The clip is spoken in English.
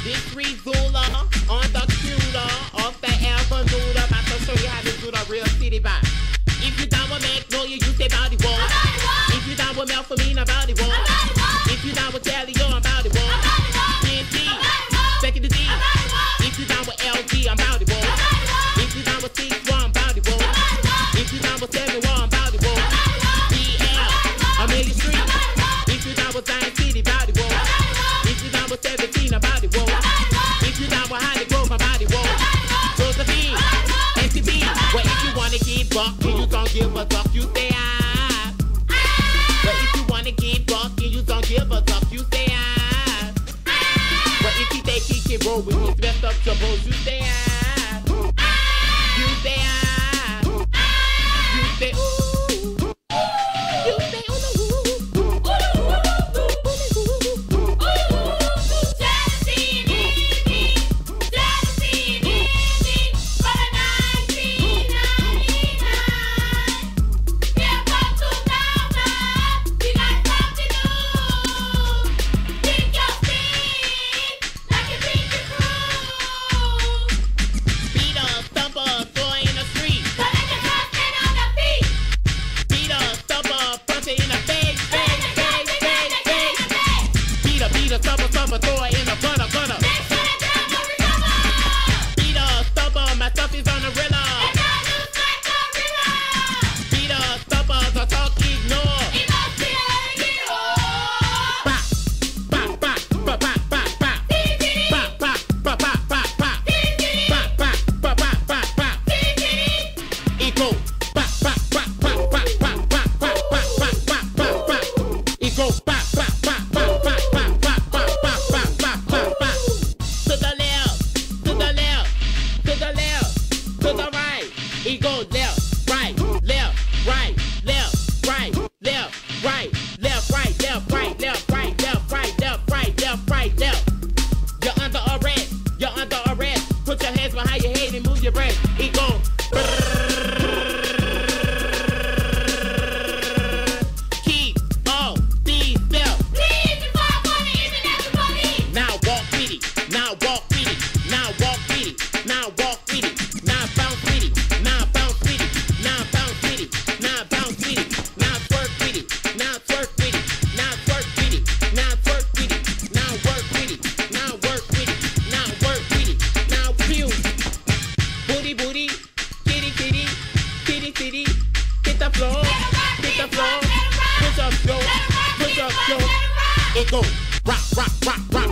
This Zula on the computer, off the Alphanooda, about to show you how to do the real city vibe. If you down with Magnolia, you say body wall. If you down with Melphamina, body wall. If you down with Tally, yo, I'm body wall. TNT, second to D. If you down with LG, I'm body wall. If you down with 6-1, I'm body wall. If you down with 7-1, I'm body wall. DL, Amelia Street. If you down with Zion City, body wall. If you down with 17, I'm body wall. If you down with Holly Grove, I'm body wall. Josephine, NCB. Well, if you wanna get buck, and you gon' give a fuck, you say ah. But if you wanna get buck, and you gon' give a fuck, you say ah. But if you think he can roll with me, mess up your balls, you say ah. You say ah. You say ooh. You say ooh. It go rock, rock, rock, rock.